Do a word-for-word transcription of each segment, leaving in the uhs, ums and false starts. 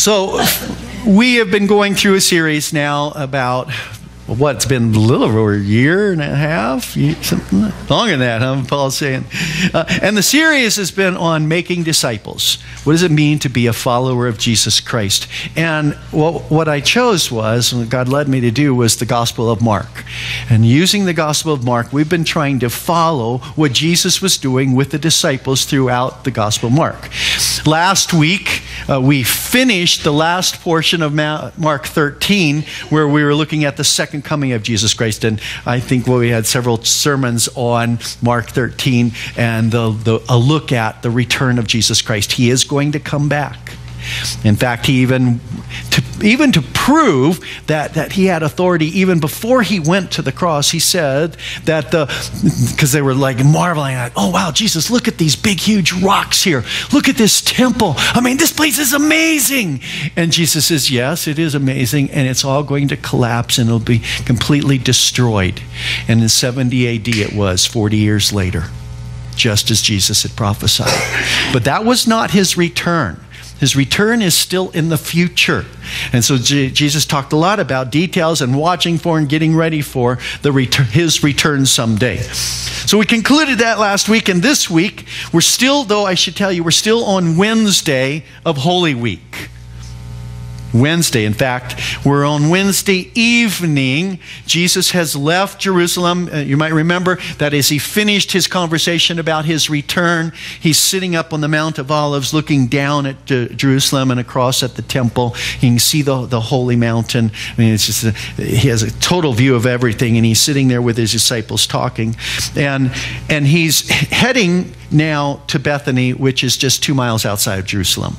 So we have been going through a series now about what's been a little over a year and a half, something longer than that, huh? Paul's saying. Uh, and the series has been on making disciples. What does it mean to be a follower of Jesus Christ? And what, what I chose was, and what God led me to do, was the Gospel of Mark. And using the Gospel of Mark, we've been trying to follow what Jesus was doing with the disciples throughout the Gospel of Mark. Last week, uh, we finished the last portion of Mark thirteen, where we were looking at the second coming of Jesus Christ. And I think well, we had several sermons on Mark thirteen and the, the, a look at the return of Jesus Christ. He is going to come back. In fact, he even to, even to prove that, that he had authority even before he went to the cross, he said that the, because they were like marveling at, oh wow, Jesus, look at these big, huge rocks here. Look at this temple. I mean, this place is amazing. And Jesus says, yes, it is amazing, and it's all going to collapse and it'll be completely destroyed. And in seventy A D it was, forty years later, just as Jesus had prophesied. But that was not his return. His return is still in the future. And so J- Jesus talked a lot about details and watching for and getting ready for the ret- his return someday. So we concluded that last week, and this week, we're still, though I should tell you, we're still on Wednesday of Holy Week. Wednesday. In fact, we're on Wednesday evening. Jesus has left Jerusalem. Uh, you might remember that as he finished his conversation about his return, he's sitting up on the Mount of Olives looking down at uh, Jerusalem and across at the temple. You can see the, the holy mountain. I mean, it's just a, he has a total view of everything, and he's sitting there with his disciples talking. And, and he's heading now to Bethany, which is just two miles outside of Jerusalem.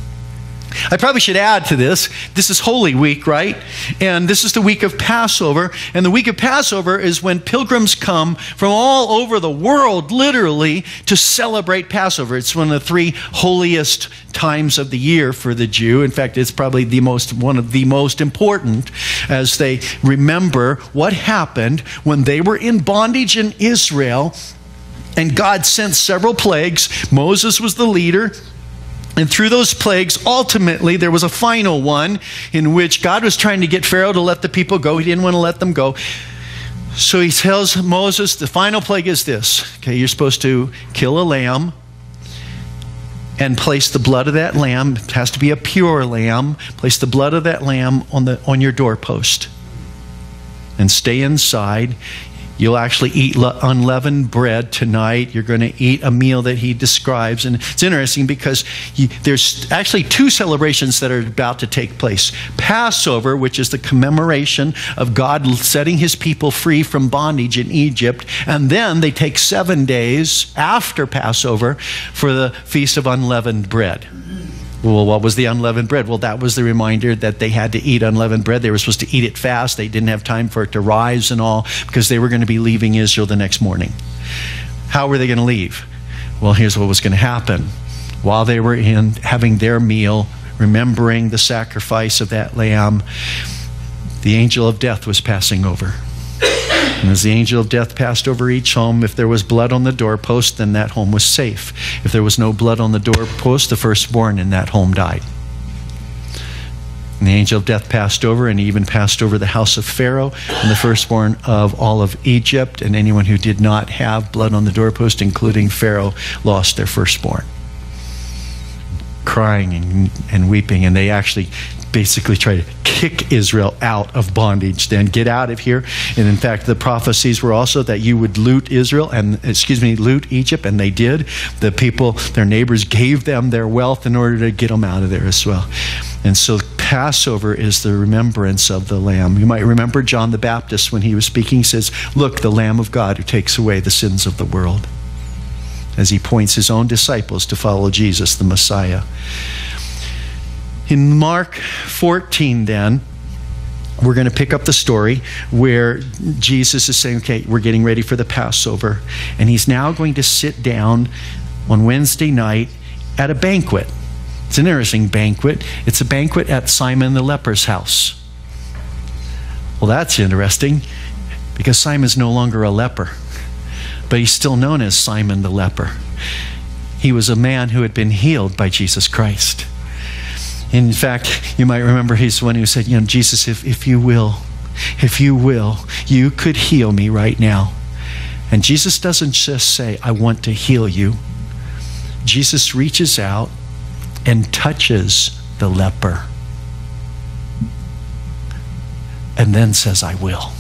I probably should add to this, this is Holy Week, right? And this is the week of Passover. And the week of Passover is when pilgrims come from all over the world, literally, to celebrate Passover. It's one of the three holiest times of the year for the Jew. In fact, it's probably the most, one of the most important, as they remember what happened when they were in bondage in Israel. And God sent several plagues. Moses was the leader. And through those plagues, ultimately, there was a final one in which God was trying to get Pharaoh to let the people go. He didn't want to let them go. So he tells Moses, the final plague is this. Okay, you're supposed to kill a lamb and place the blood of that lamb. It has to be a pure lamb. Place the blood of that lamb on the on your doorpost. And stay inside. You'll actually eat unleavened bread tonight. You're going to eat a meal that he describes. And it's interesting because you, there's actually two celebrations that are about to take place. Passover, which is the commemoration of God setting his people free from bondage in Egypt. And then they take seven days after Passover for the Feast of Unleavened Bread. Well, what was the unleavened bread? Well, that was the reminder that they had to eat unleavened bread. They were supposed to eat it fast. They didn't have time for it to rise and all because they were going to be leaving Israel the next morning. How were they going to leave? Well, here's what was going to happen. While they were in having their meal, remembering the sacrifice of that lamb, the angel of death was passing over. And as the angel of death passed over each home, if there was blood on the doorpost, then that home was safe. If there was no blood on the doorpost, the firstborn in that home died. And the angel of death passed over, and he even passed over the house of Pharaoh and the firstborn of all of Egypt. And anyone who did not have blood on the doorpost, including Pharaoh, lost their firstborn. Crying and, and weeping, and they actually basically try to kick Israel out of bondage. Then get out of here. And in fact, the prophecies were also that you would loot Israel and, excuse me, loot Egypt, and they did. The people, their neighbors, gave them their wealth in order to get them out of there as well. And so Passover is the remembrance of the Lamb. You might remember John the Baptist when he was speaking, he says, look, the Lamb of God who takes away the sins of the world. As he points his own disciples to follow Jesus, the Messiah. In Mark fourteen, then, we're going to pick up the story where Jesus is saying, okay, we're getting ready for the Passover. And he's now going to sit down on Wednesday night at a banquet. It's an interesting banquet. It's a banquet at Simon the leper's house. Well, that's interesting because Simon's no longer a leper, but he's still known as Simon the leper. He was a man who had been healed by Jesus Christ. In fact, you might remember he's the one who said, you know, Jesus, if, if you will, if you will, you could heal me right now. And Jesus doesn't just say, I want to heal you. Jesus reaches out and touches the leper. And then says, I will.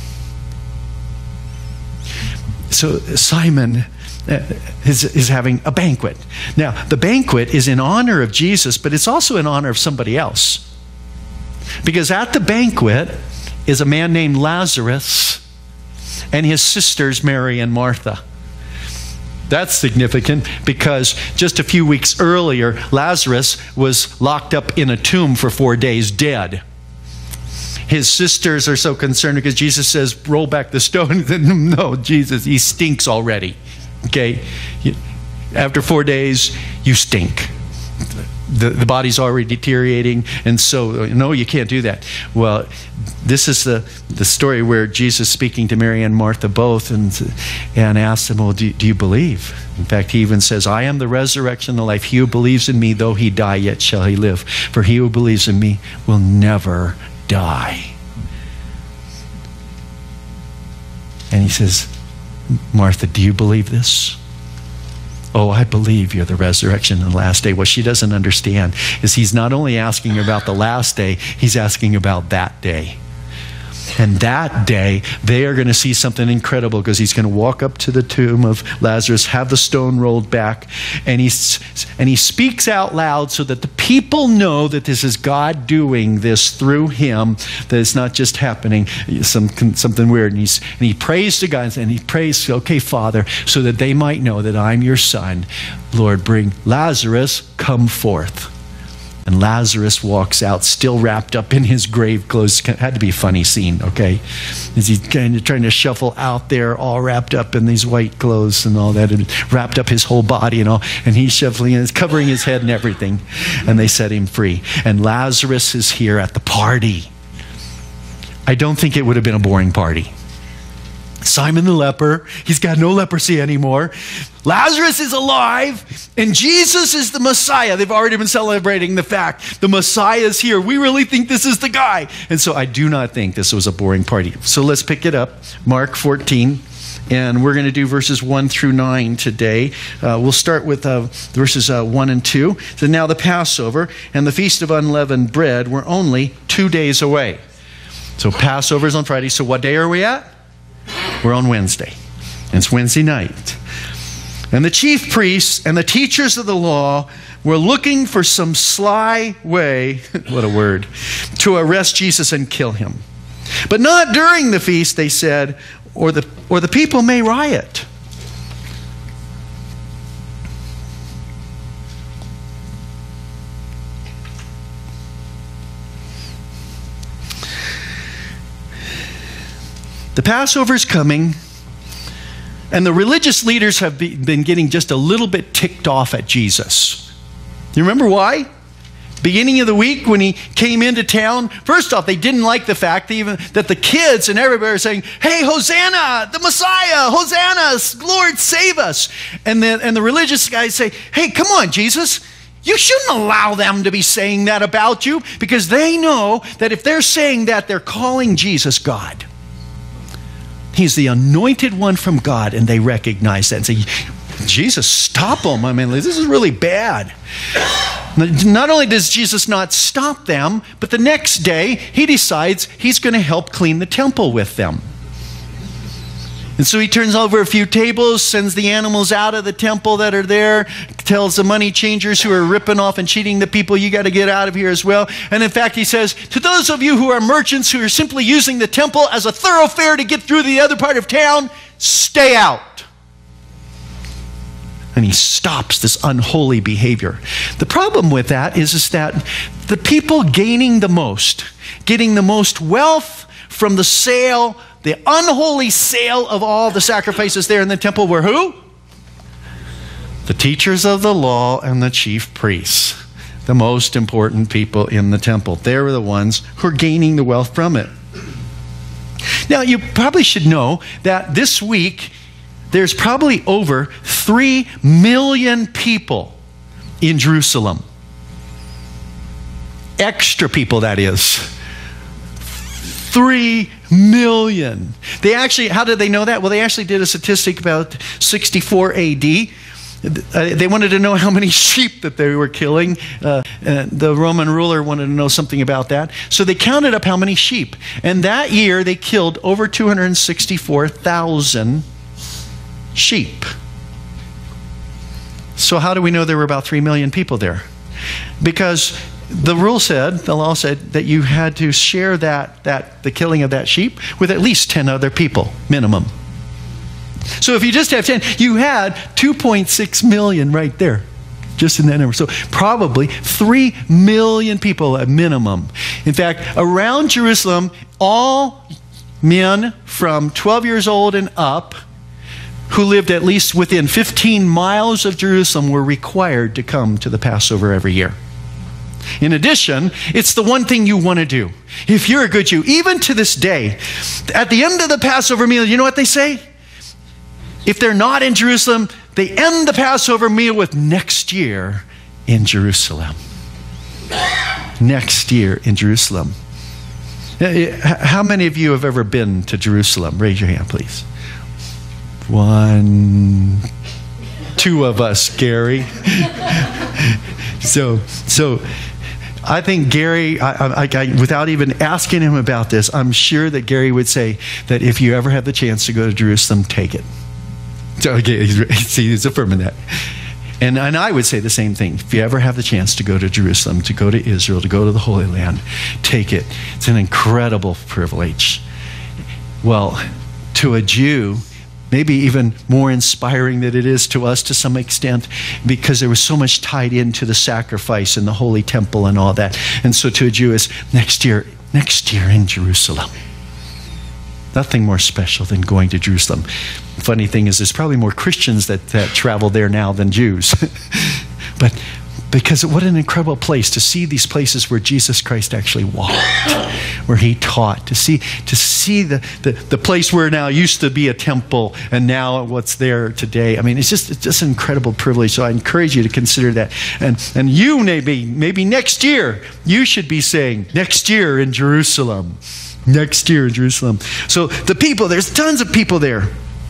So Simon is, is having a banquet. Now, the banquet is in honor of Jesus, but it's also in honor of somebody else. Because at the banquet is a man named Lazarus and his sisters Mary and Martha. That's significant because just a few weeks earlier, Lazarus was locked up in a tomb for four days dead. His sisters are so concerned because Jesus says, roll back the stone. No, Jesus, he stinks already. Okay? After four days, you stink. The, the body's already deteriorating, and so, no, you can't do that. Well, this is the, the story where Jesus speaking to Mary and Martha both and, and asks them, well, do, do you believe? In fact, he even says, I am the resurrection and the life. He who believes in me, though he die, yet shall he live. For he who believes in me will never die. And he says, Martha, do you believe this? Oh, I believe you're the resurrection and the last day. What she doesn't understand is he's not only asking about the last day, he's asking about that day. And that day, they are going to see something incredible because he's going to walk up to the tomb of Lazarus, have the stone rolled back, and, he's, and he speaks out loud so that the people know that this is God doing this through him, that it's not just happening, some, something weird. And, he's, and he prays to God, and he prays, okay, Father, so that they might know that I'm your son. Lord, bring Lazarus, come forth. And Lazarus walks out, still wrapped up in his grave clothes. It had to be a funny scene, okay? As he's kind of trying to shuffle out there, all wrapped up in these white clothes and all that, and wrapped up his whole body and all. And he's shuffling and covering his head and everything. And they set him free. And Lazarus is here at the party. I don't think it would have been a boring party. Simon the leper, he's got no leprosy anymore. Lazarus is alive, and Jesus is the Messiah. They've already been celebrating the fact the Messiah is here. We really think this is the guy. And so I do not think this was a boring party. So let's pick it up, Mark fourteen, and we're going to do verses one through nine today. Uh, we'll start with uh, verses uh, one and two. So now the Passover and the Feast of Unleavened Bread were only two days away. So Passover is on Friday. So what day are we at? We're on Wednesday. It's Wednesday night. And the chief priests and the teachers of the law were looking for some sly way, what a word, to arrest Jesus and kill him. But not during the feast, they said, or the, or the people may riot. The Passover is coming, and the religious leaders have be, been getting just a little bit ticked off at Jesus. You remember why? Beginning of the week when he came into town, first off, they didn't like the fact that even that the kids and everybody were saying, hey, Hosanna, the Messiah, Hosanna, Lord, save us. And the, and the religious guys say, hey, come on, Jesus. You shouldn't allow them to be saying that about you, because they know that if they're saying that, they're calling Jesus God. He's the anointed one from God, and they recognize that and say, Jesus, stop him. I mean, this is really bad. Not only does Jesus not stop them, but the next day he decides he's going to help clean the temple with them. And so he turns over a few tables, sends the animals out of the temple that are there, tells the money changers who are ripping off and cheating the people, you got to get out of here as well. And in fact, he says, to those of you who are merchants who are simply using the temple as a thoroughfare to get through the other part of town, stay out. And he stops this unholy behavior. The problem with that is, is that the people gaining the most, getting the most wealth from the sale, the unholy sale of all the sacrifices there in the temple were who? The teachers of the law and the chief priests. The most important people in the temple. They were the ones who are gaining the wealth from it. Now, you probably should know that this week, there's probably over three million people in Jerusalem. extra people, that is. Three million. They actually, how did they know that? Well, they actually did a statistic about sixty-four A D. Uh, they wanted to know how many sheep that they were killing. Uh, uh, the Roman ruler wanted to know something about that. So they counted up how many sheep. And that year they killed over two hundred sixty-four thousand sheep. So how do we know there were about three million people there? Because the rule said, the law said, that you had to share that, that the killing of that sheep with at least ten other people, minimum. So if you just have ten, you had two point six million right there, just in that number. So probably three million people at minimum. In fact, around Jerusalem, all men from twelve years old and up who lived at least within fifteen miles of Jerusalem were required to come to the Passover every year. In addition, it's the one thing you want to do. If you're a good Jew, even to this day, at the end of the Passover meal, you know what they say? If they're not in Jerusalem, they end the Passover meal with next year in Jerusalem. Next year in Jerusalem. How many of you have ever been to Jerusalem? Raise your hand, please. One, two of us, Gary. so, so I think Gary, I, I, I, without even asking him about this, I'm sure that Gary would say that if you ever have the chance to go to Jerusalem, take it. So, okay, he's, see, he's affirming that. And, and I would say the same thing. If you ever have the chance to go to Jerusalem, to go to Israel, to go to the Holy Land, take it. It's an incredible privilege. Well, to a Jew, maybe even more inspiring than it is to us to some extent, because there was so much tied into the sacrifice and the holy temple and all that. And so to a Jew is next year, next year in Jerusalem. Nothing more special than going to Jerusalem. The funny thing is, there's probably more Christians that, that travel there now than Jews. But because what an incredible place to see these places where Jesus Christ actually walked, where he taught, to see to see the, the, the place where now used to be a temple and now what's there today. I mean, it's just it's just an incredible privilege. So I encourage you to consider that. And and you maybe maybe next year you should be saying, next year in Jerusalem. Next year in Jerusalem. So the people, there's tons of people there.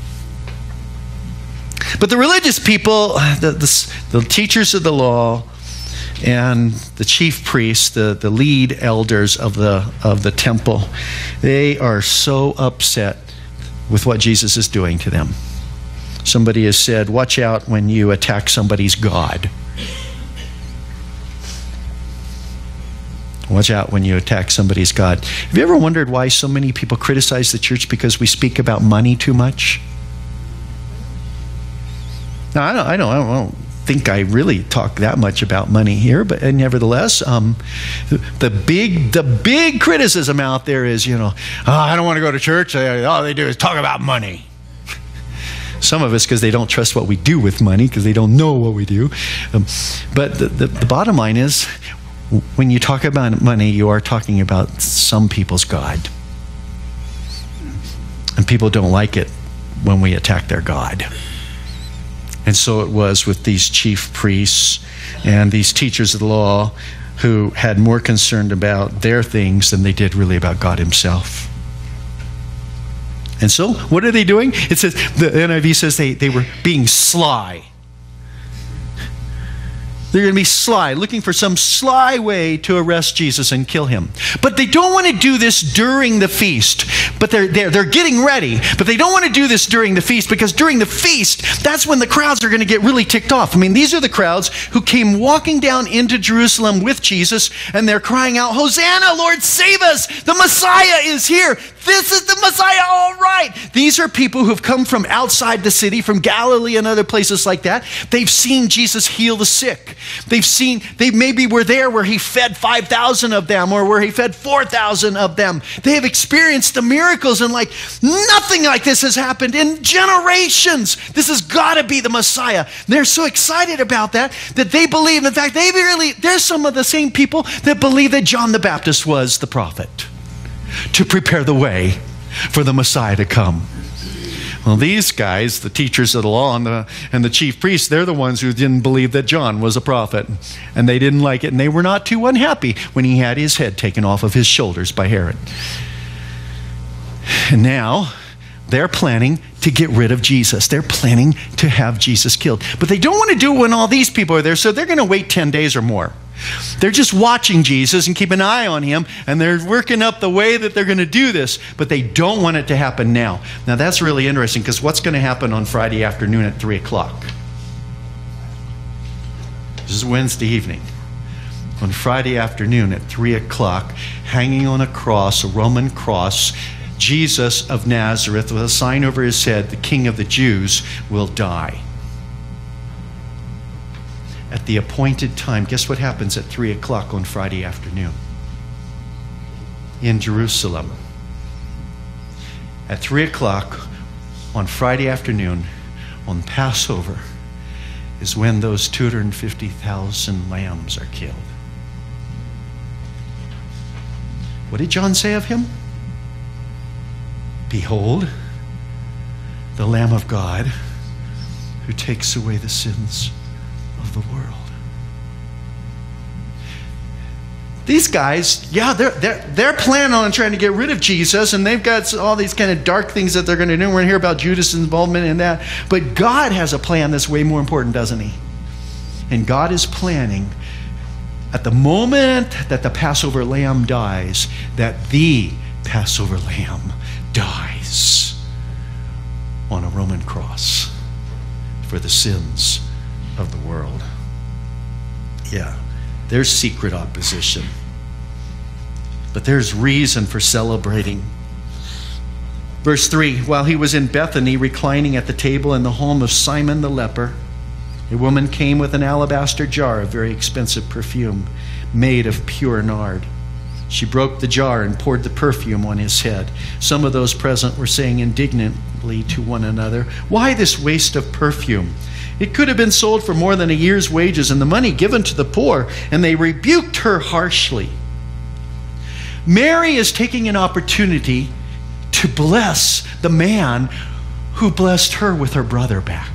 But the religious people, the, the, the teachers of the law, and the chief priests, the, the lead elders of the, of the temple, they are so upset with what Jesus is doing to them. Somebody has said, watch out when you attack somebody's God. Watch out when you attack somebody's God. Have you ever wondered why so many people criticize the church because we speak about money too much? Now, I don't, I don't, I don't think I really talk that much about money here, but and nevertheless, um, the big, the big criticism out there is, you know, oh, I don't want to go to church. All they do is talk about money. Some of us because they don't trust what we do with money because they don't know what we do. Um, but the, the, the bottom line is, when you talk about money, you are talking about some people's God. And people don't like it when we attack their God. And so it was with these chief priests and these teachers of the law who had more concern about their things than they did really about God himself. And so, what are they doing? It says, the N I V says they, they were being sly. They're going to be sly, looking for some sly way to arrest Jesus and kill him. But they don't want to do this during the feast. But they're, they're, they're getting ready. But they don't want to do this during the feast because during the feast, that's when the crowds are going to get really ticked off. I mean, these are the crowds who came walking down into Jerusalem with Jesus, and they're crying out, Hosanna, Lord, save us. The Messiah is here. This is the Messiah, all right. These are people who've come from outside the city, from Galilee and other places like that. They've seen Jesus heal the sick. They've seen, they maybe were there where he fed five thousand of them or where he fed four thousand of them. They have experienced the miracles and like nothing like this has happened in generations. This has got to be the Messiah. They're so excited about that that they believe, in fact, they really, they're some of the same people that believe that John the Baptist was the prophet to prepare the way for the Messiah to come. Well, these guys, the teachers of the law and the, and the chief priests, they're the ones who didn't believe that John was a prophet. And they didn't like it. And they were not too unhappy when he had his head taken off of his shoulders by Herod. And now they're planning to get rid of Jesus. They're planning to have Jesus killed. But they don't want to do it when all these people are there, so they're going to wait ten days or more. They're just watching Jesus and keep an eye on him, and they're working up the way that they're going to do this, but they don't want it to happen now. Now that's really interesting, because what's going to happen on Friday afternoon at three o'clock? This is Wednesday evening. On Friday afternoon at three o'clock, hanging on a cross, a Roman cross, Jesus of Nazareth, with a sign over his head, the King of the Jews, will die. At the appointed time, guess what happens at three o'clock on Friday afternoon? In Jerusalem. At three o'clock on Friday afternoon, on Passover, is when those two hundred fifty thousand lambs are killed. What did John say of him? Behold, the Lamb of God who takes away the sins of the world. These guys, yeah, they're, they're, they're planning on trying to get rid of Jesus, and they've got all these kind of dark things that they're going to do. We're going to hear about Judas' involvement in that. But God has a plan that's way more important, doesn't he? And God is planning, at the moment that the Passover lamb dies, that the Passover lamb dies on a Roman cross for the sins of the world. Yeah, there's secret opposition, but there's reason for celebrating. Verse three, while he was in Bethany, reclining at the table in the home of Simon the leper, a woman came with an alabaster jar of very expensive perfume made of pure nard. She broke the jar and poured the perfume on his head. Some of those present were saying indignantly to one another, "Why this waste of perfume? It could have been sold for more than a year's wages and the money given to the poor." And they rebuked her harshly. Mary is taking an opportunity to bless the man who blessed her with her brother back.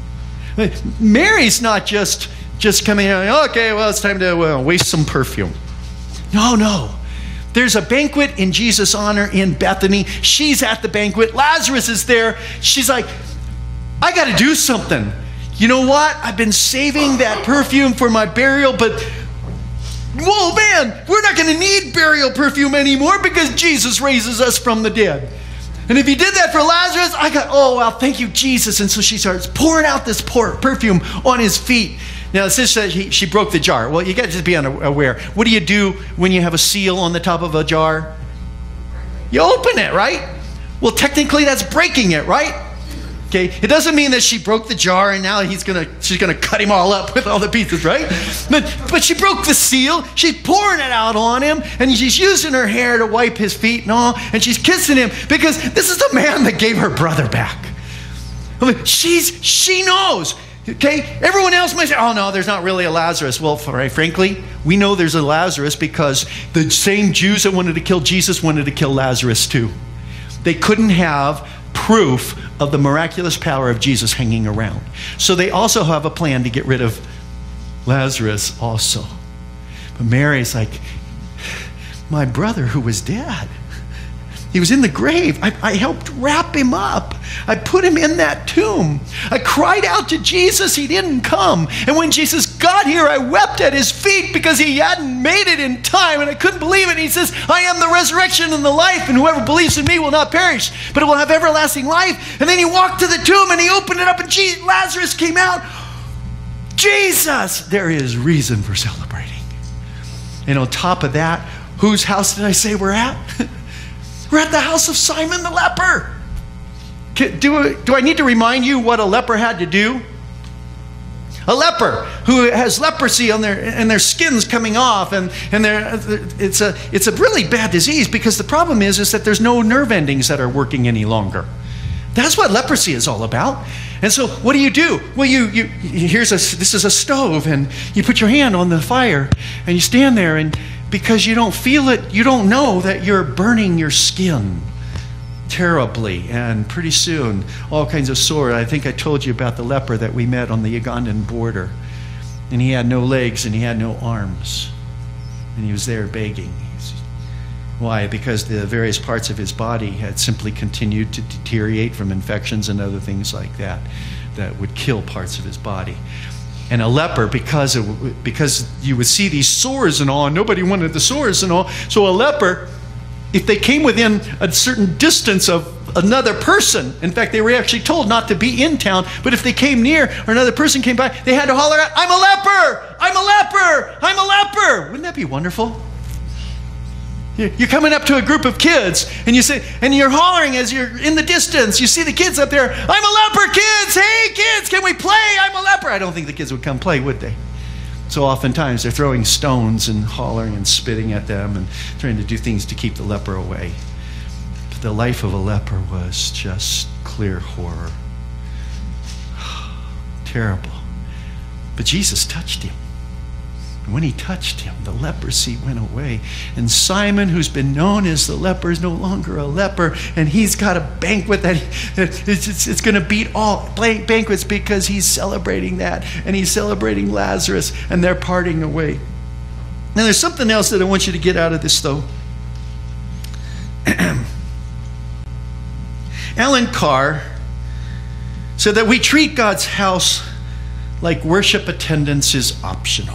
Mary's not just, just coming out, okay, well, it's time to uh, waste some perfume. No, no. There's a banquet in Jesus' honor in Bethany. She's at the banquet. Lazarus is there. She's like, I got to do something. You know what? I've been saving that perfume for my burial, but whoa, man, we're not going to need burial perfume anymore because Jesus raises us from the dead. And if he did that for Lazarus, I got, oh, well, thank you, Jesus. And so she starts pouring out this pour, perfume on his feet. Now, it says that he, she broke the jar. Well, you got to just be aware. What do you do when you have a seal on the top of a jar? You open it, right? Well, technically, that's breaking it, right? Okay, it doesn't mean that she broke the jar and now he's gonna, she's gonna cut him all up with all the pieces, right? But, but she broke the seal. She's pouring it out on him, and she's using her hair to wipe his feet and all, and she's kissing him because this is the man that gave her brother back. I mean, she's she knows. Okay, everyone else might say, "Oh no, there's not really a Lazarus." Well, frankly, we know there's a Lazarus because the same Jews that wanted to kill Jesus wanted to kill Lazarus too. They couldn't have proof of the miraculous power of Jesus hanging around. So they also have a plan to get rid of Lazarus also. But Mary's like, my brother who was dead, he was in the grave. I, I helped wrap him up. I put him in that tomb. I cried out to Jesus. He didn't come. And when Jesus got here, I wept at his feet because he hadn't made it in time. And I couldn't believe it. And he says, I am the resurrection and the life. And whoever believes in me will not perish, but it will have everlasting life. And then he walked to the tomb and he opened it up and Jesus, Lazarus came out. Jesus! There is reason for celebrating. And on top of that, whose house did I say we're at? We're at the house of Simon the leper. Do, do I need to remind you what a leper had to do? A leper who has leprosy on their and their skin's coming off, and and it's a it's a really bad disease because the problem is is that there's no nerve endings that are working any longer. That's what leprosy is all about. And so, what do you do? Well, you you here's a this is a stove, and you put your hand on the fire, and you stand there, and because you don't feel it, you don't know that you're burning your skin. terribly, and pretty soon all kinds of sore. I think I told you about the leper that we met on the Ugandan border, and he had no legs and he had no arms, and he was there begging. Why? Because the various parts of his body had simply continued to deteriorate from infections and other things like that that would kill parts of his body. And a leper, because of, because you would see these sores and all, and nobody wanted the sores and all, so a leper, if they came within a certain distance of another person, in fact, they were actually told not to be in town, but if they came near or another person came by, they had to holler out, "I'm a leper! I'm a leper! I'm a leper!" Wouldn't that be wonderful? You're coming up to a group of kids, and you say, and you're hollering as you're in the distance. You see the kids up there, "I'm a leper, kids! Hey, kids, can we play? I'm a leper!" I don't think the kids would come play, would they? So oftentimes they're throwing stones and hollering and spitting at them and trying to do things to keep the leper away. But the life of a leper was just clear horror. Terrible. But Jesus touched him. And when he touched him, the leprosy went away. And Simon, who's been known as the leper, is no longer a leper. And he's got a banquet that he, it's, it's, it's going to beat all banquets because he's celebrating that. And he's celebrating Lazarus. And they're parting away. Now, there's something else that I want you to get out of this, though. Alan Carr said that we treat God's house like worship attendance is optional.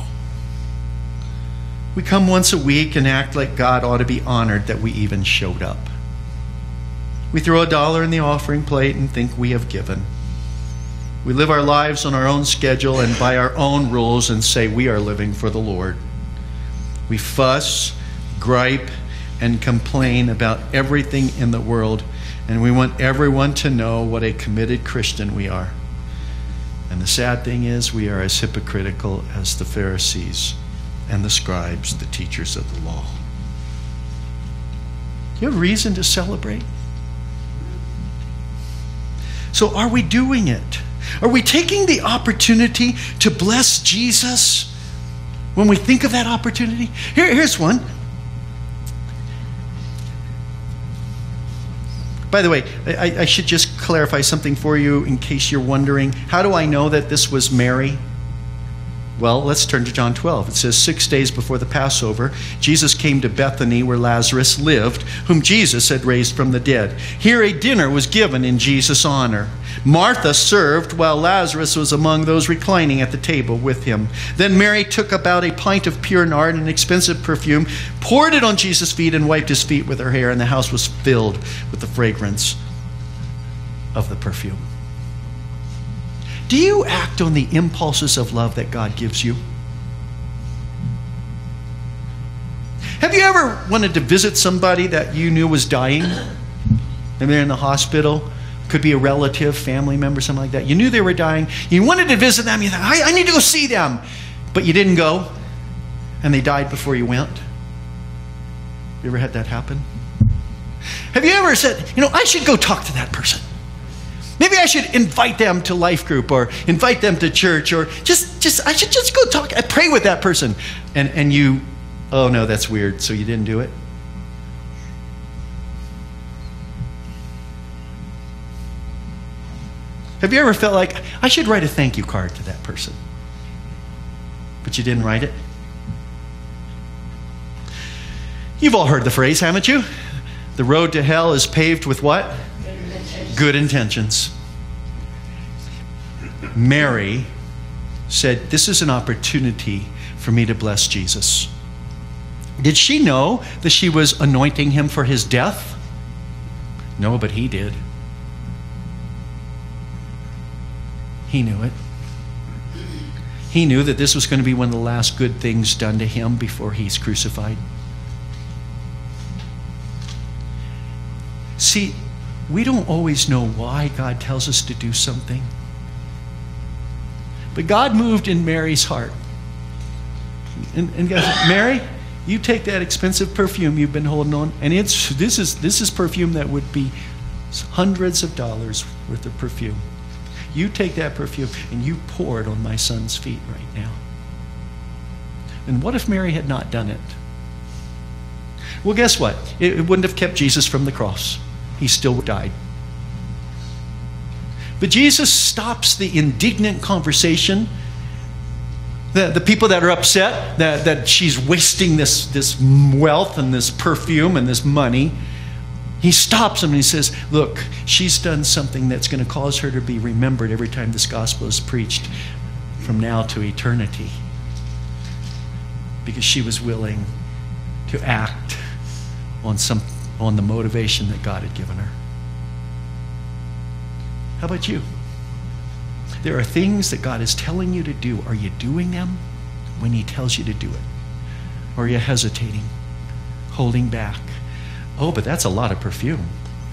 We come once a week and act like God ought to be honored that we even showed up. We throw a dollar in the offering plate and think we have given. We live our lives on our own schedule and by our own rules and say we are living for the Lord. We fuss, gripe, and complain about everything in the world, and we want everyone to know what a committed Christian we are. And the sad thing is, we are as hypocritical as the Pharisees and the scribes, the teachers of the law. Do you have reason to celebrate? So are we doing it? Are we taking the opportunity to bless Jesus when we think of that opportunity? Here, here's one. By the way, I, I should just clarify something for you in case you're wondering. How do I know that this was Mary? Well, let's turn to John twelve. It says, six days before the Passover, Jesus came to Bethany where Lazarus lived, whom Jesus had raised from the dead. Here a dinner was given in Jesus' honor. Martha served while Lazarus was among those reclining at the table with him. Then Mary took about a pint of pure nard, an expensive perfume, poured it on Jesus' feet and wiped his feet with her hair, and the house was filled with the fragrance of the perfume. Do you act on the impulses of love that God gives you? Have you ever wanted to visit somebody that you knew was dying? Maybe they're in the hospital. Could be a relative, family member, something like that. You knew they were dying. You wanted to visit them. You thought, I, I need to go see them. But you didn't go. And they died before you went. You ever had that happen? Have you ever said, you know, I should go talk to that person? Maybe I should invite them to life group or invite them to church or just, just I should just go talk, I pray with that person. And, and you, oh no, that's weird, so you didn't do it? Have you ever felt like, I should write a thank you card to that person? But you didn't write it? You've all heard the phrase, haven't you? The road to hell is paved with what? Good intentions. Mary said, this is an opportunity for me to bless Jesus. Did she know that she was anointing him for his death? No, but he did. He knew it. He knew that this was going to be one of the last good things done to him before he's crucified. See, we don't always know why God tells us to do something. But God moved in Mary's heart. And, and God said, Mary, you take that expensive perfume you've been holding on, and it's this is this is perfume that would be hundreds of dollars worth of perfume. You take that perfume and you pour it on my son's feet right now. And what if Mary had not done it? Well, guess what? It, it wouldn't have kept Jesus from the cross. he still died. But Jesus stops the indignant conversation. The, the people that are upset that, that she's wasting this, this wealth and this perfume and this money, he stops them and he says, look, she's done something that's going to cause her to be remembered every time this gospel is preached from now to eternity. Because she was willing to act on, some, on the motivation that God had given her. How about you? There are things that God is telling you to do. Are you doing them when he tells you to do it? Or are you hesitating, holding back? Oh, but that's a lot of perfume.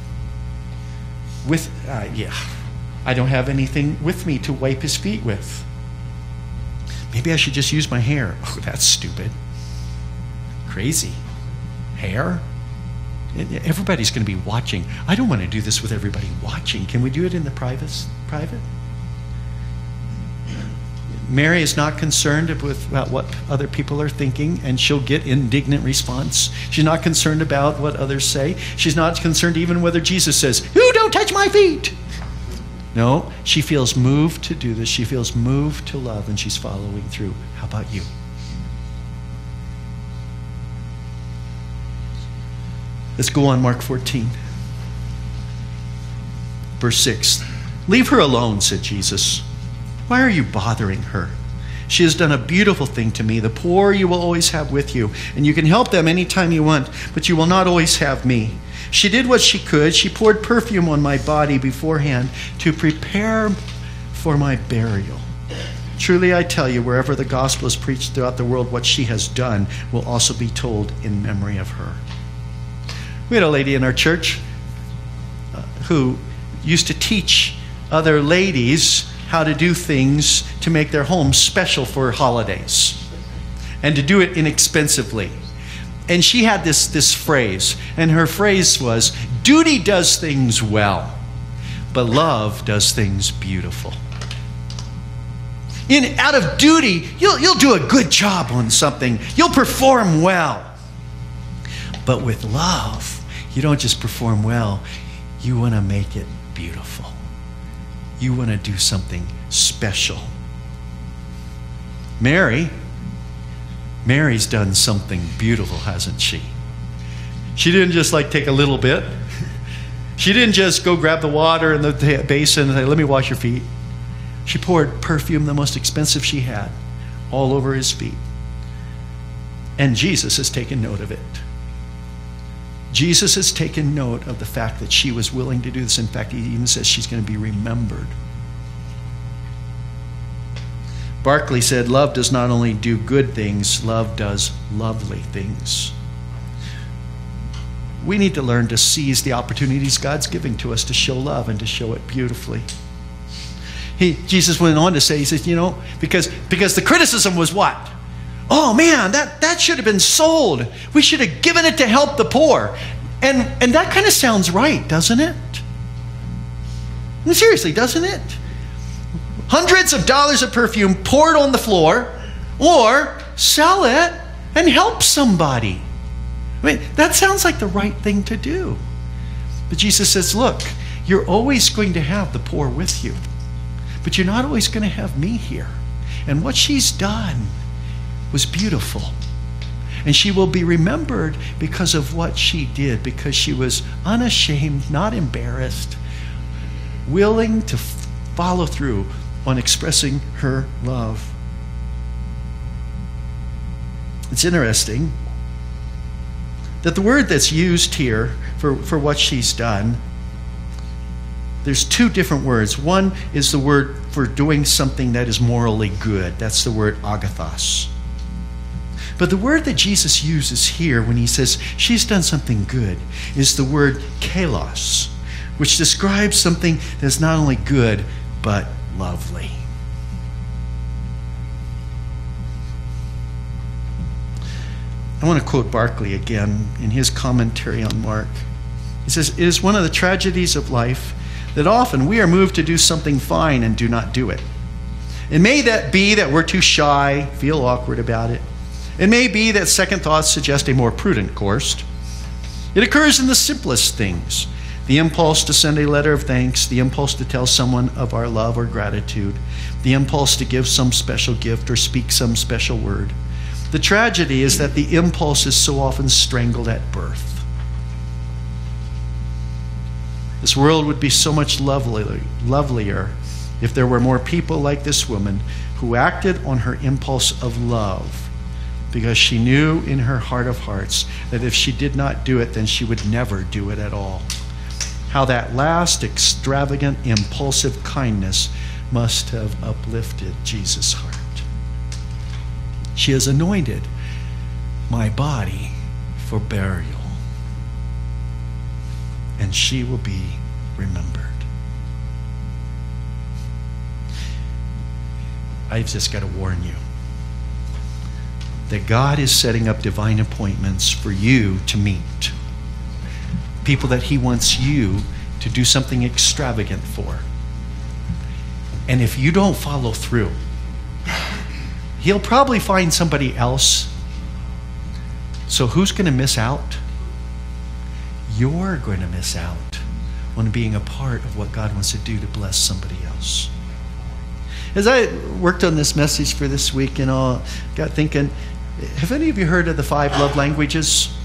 With, uh, yeah, I don't have anything with me to wipe his feet with. Maybe I should just use my hair. Oh, that's stupid. Crazy. Hair? Everybody's going to be watching. I don't want to do this with everybody watching. Can we do it in the private? private? Mary is not concerned with about what other people are thinking, and she'll get indignant response. She's not concerned about what others say. She's not concerned even whether Jesus says, "You don't touch my feet." No, she feels moved to do this. She feels moved to love, and she's following through. How about you? Let's go on, Mark fourteen. Verse six. "Leave her alone," said Jesus. "Why are you bothering her? She has done a beautiful thing to me. The poor you will always have with you, and you can help them anytime you want, but you will not always have me. She did what she could. She poured perfume on my body beforehand to prepare for my burial. Truly I tell you, wherever the gospel is preached throughout the world, what she has done will also be told in memory of her." We had a lady in our church uh, who used to teach other ladies how to do things to make their homes special for holidays and to do it inexpensively. And she had this, this phrase, and her phrase was, "Duty does things well, but love does things beautiful." In, out of duty, you'll, you'll do a good job on something. You'll perform well. But with love, you don't just perform well, you want to make it beautiful. You want to do something special. Mary, Mary's done something beautiful, hasn't she? She didn't just like take a little bit. She didn't just go grab the water in the basin and say, "Let me wash your feet." She poured perfume, the most expensive she had, all over his feet. And Jesus has taken note of it. Jesus has taken note of the fact that she was willing to do this. In fact, he even says she's going to be remembered. Barclay said, "Love does not only do good things, love does lovely things." We need to learn to seize the opportunities God's giving to us to show love and to show it beautifully. He, Jesus went on to say, he says, you know, because, because the criticism was what? Oh man, that, that should have been sold. We should have given it to help the poor. And, and that kind of sounds right, doesn't it? And seriously, doesn't it? Hundreds of dollars of perfume poured on the floor, or sell it and help somebody. I mean, that sounds like the right thing to do. But Jesus says, look, you're always going to have the poor with you, but you're not always going to have me here. And what she's done was beautiful. And she will be remembered because of what she did, because she was unashamed, not embarrassed, willing to follow through on expressing her love. It's interesting that the word that's used here for, for what she's done, there's two different words. One is the word for doing something that is morally good. That's the word agathos. But the word that Jesus uses here when he says she's done something good is the word kalos, which describes something that's not only good, but lovely. I want to quote Barclay again in his commentary on Mark. He says, "It is one of the tragedies of life that often we are moved to do something fine and do not do it. It may that be that we're too shy, feel awkward about it. It may be that second thoughts suggest a more prudent course. It occurs in the simplest things. The impulse to send a letter of thanks, the impulse to tell someone of our love or gratitude, the impulse to give some special gift or speak some special word. The tragedy is that the impulse is so often strangled at birth. This world would be so much lovelier, lovelier if there were more people like this woman who acted on her impulse of love, because she knew in her heart of hearts that if she did not do it, then she would never do it at all. How that last extravagant, impulsive kindness must have uplifted Jesus' heart. She has anointed my body for burial, and she will be remembered. I've just got to warn you that God is setting up divine appointments for you to meet. People that he wants you to do something extravagant for. And if you don't follow through, he'll probably find somebody else. So who's going to miss out? You're going to miss out on being a part of what God wants to do to bless somebody else. As I worked on this message for this week, you know, got thinking, have any of you heard of the five love languages?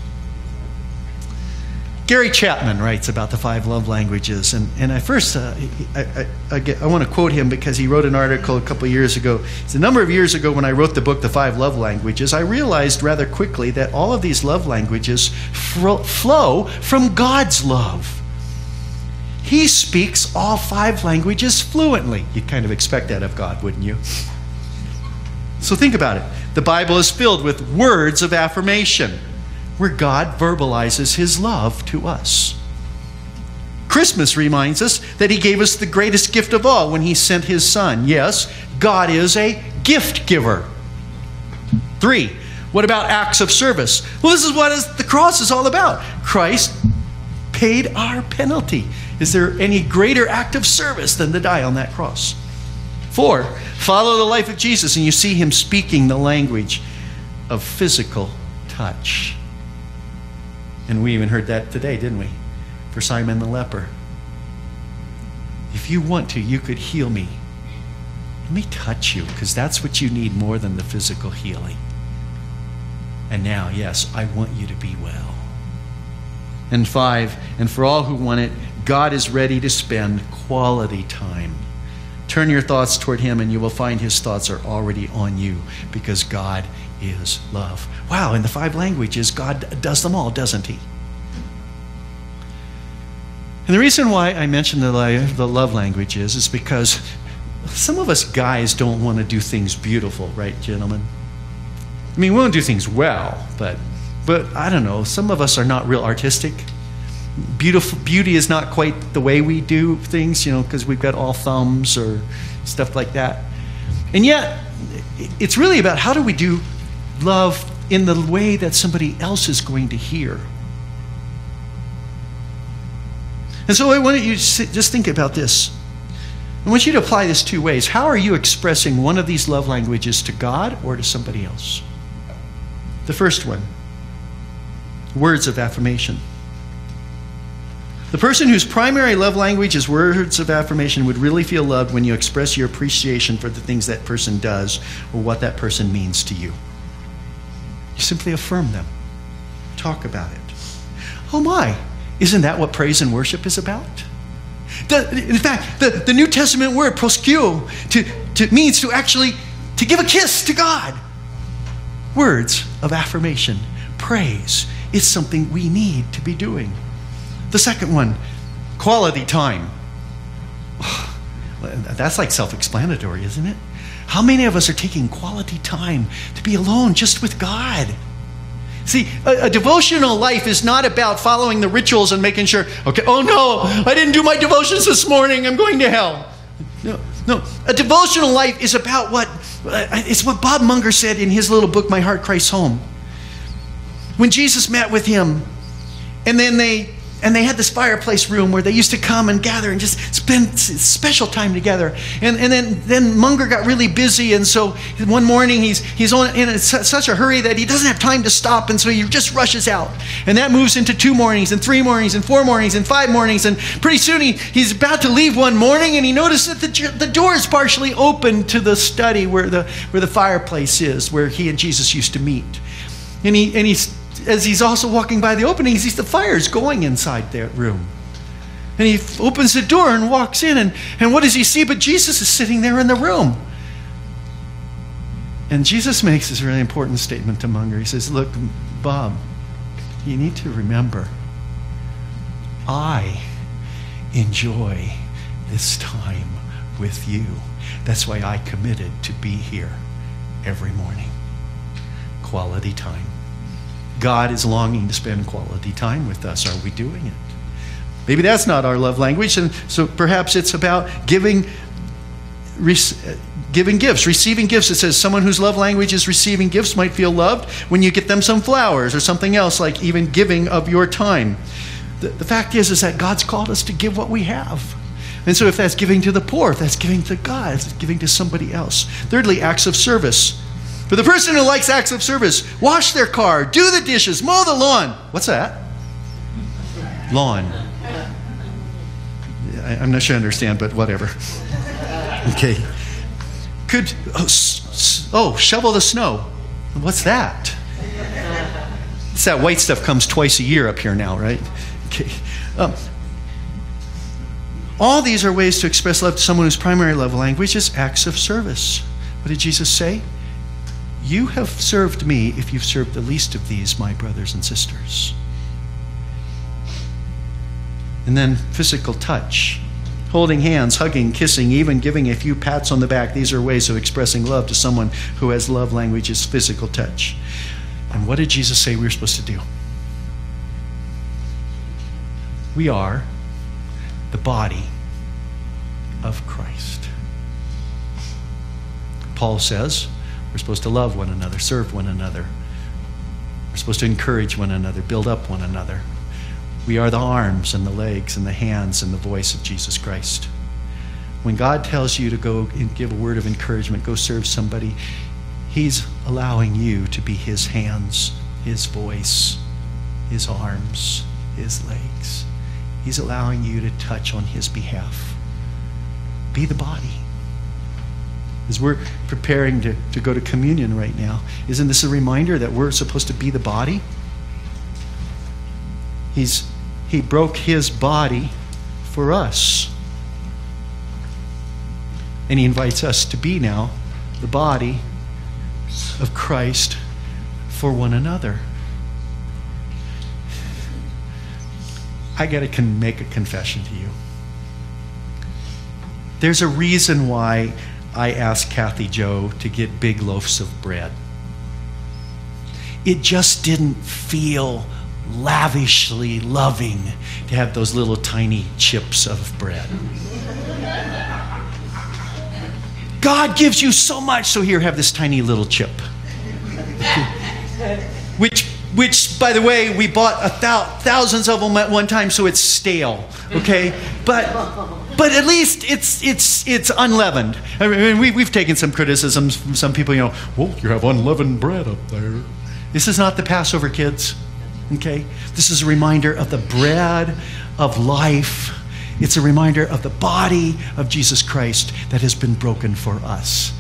Gary Chapman writes about the five love languages, and, and I first, uh, I, I, I, get, I want to quote him because he wrote an article a couple of years ago. It's a number of years ago when I wrote the book, The Five Love Languages, I realized rather quickly that all of these love languages fro- flow from God's love. He speaks all five languages fluently. You'd kind of expect that of God, wouldn't you? So think about it. The Bible is filled with words of affirmation, where God verbalizes his love to us. Christmas reminds us that he gave us the greatest gift of all when he sent his son. Yes, God is a gift giver. Three, what about acts of service? Well, this is what is, the cross is all about. Christ paid our penalty. Is there any greater act of service than to die on that cross? Four, follow the life of Jesus and you see him speaking the language of physical touch. And we even heard that today, didn't we? For Simon the leper. If you want to, you could heal me. Let me touch you, because that's what you need more than the physical healing. And now, yes, I want you to be well. And five, and for all who want it, God is ready to spend quality time. Turn your thoughts toward him and you will find his thoughts are already on you, because God is love. Wow, in the five languages, God does them all, doesn't he? And the reason why I mention the, the love languages is because some of us guys don't want to do things beautiful, right, gentlemen? I mean, we want to do things well, but, but I don't know, some of us are not real artistic. Beautiful, beauty is not quite the way we do things, you know, because we've got all thumbs or stuff like that. And yet, it's really about how do we do love in the way that somebody else is going to hear. And so I want you to just think about this. I want you to apply this two ways. How are you expressing one of these love languages to God or to somebody else? The first one, words of affirmation. The person whose primary love language is words of affirmation would really feel loved when you express your appreciation for the things that person does or what that person means to you. You simply affirm them. Talk about it. Oh my, isn't that what praise and worship is about? The, in fact, the, the New Testament word, proskuo, to, to, means to actually to give a kiss to God. Words of affirmation, praise, is something we need to be doing. The second one, quality time. That's like self-explanatory, isn't it? How many of us are taking quality time to be alone just with God? See, a, a devotional life is not about following the rituals and making sure, okay, oh no, I didn't do my devotions this morning, I'm going to hell. No, no. A devotional life is about what, it's what Bob Munger said in his little book, My Heart Cries Home. When Jesus met with him, and then they And they had this fireplace room where they used to come and gather and just spend special time together. And, and then, then Munger got really busy, and so one morning he's, he's on, in a, such a hurry that he doesn't have time to stop, and so he just rushes out. And that moves into two mornings, and three mornings, and four mornings, and five mornings, and pretty soon he, he's about to leave one morning, and he notices that the, the door is partially open to the study where the, where the fireplace is, where he and Jesus used to meet. And he, and he's as he's also walking by the opening, he sees the fire's going inside that room. And he opens the door and walks in, and, and what does he see? But Jesus is sitting there in the room. And Jesus makes this really important statement to Munger. He says, look, Bob, you need to remember, I enjoy this time with you. That's why I committed to be here every morning. Quality time. God is longing to spend quality time with us. Are we doing it? Maybe that's not our love language, and so perhaps it's about giving, giving gifts, receiving gifts. It says someone whose love language is receiving gifts might feel loved when you get them some flowers or something else, like even giving of your time. The, the fact is, is that God's called us to give what we have. And so if that's giving to the poor, if that's giving to God, if it's giving to somebody else. Thirdly, acts of service. For the person who likes acts of service, wash their car, do the dishes, mow the lawn. What's that? Lawn. I, I'm not sure I understand, but whatever. Okay. Could, oh, s- oh, shovel the snow. What's that? It's that white stuff comes twice a year up here now, right? Okay. Um, all these are ways to express love to someone whose primary love language is acts of service. What did Jesus say? You have served me if you've served the least of these, my brothers and sisters. And then physical touch. Holding hands, hugging, kissing, even giving a few pats on the back. These are ways of expressing love to someone who has love language is physical touch. And what did Jesus say we were supposed to do? We are the body of Christ. Paul says, we're supposed to love one another, serve one another. We're supposed to encourage one another, build up one another. We are the arms and the legs and the hands and the voice of Jesus Christ. When God tells you to go and give a word of encouragement, go serve somebody, he's allowing you to be his hands, his voice, his arms, his legs. He's allowing you to touch on his behalf. Be the body. As we're preparing to, to go to communion right now, isn't this a reminder that we're supposed to be the body? He's, he broke his body for us. And he invites us to be now the body of Christ for one another. I got to con- make a confession to you. There's a reason why I asked Kathy Joe to get big loaves of bread. It just didn't feel lavishly loving to have those little tiny chips of bread. God gives you so much, so here, have this tiny little chip. Which, which, by the way, we bought a thou- thousands of them at one time, so it's stale, okay? But... But at least it's it's it's unleavened. I mean, we, we've taken some criticisms from some people, you know, well, you have unleavened bread up there. This is not the Passover, kids, okay? This is a reminder of the bread of life. It's a reminder of the body of Jesus Christ that has been broken for us.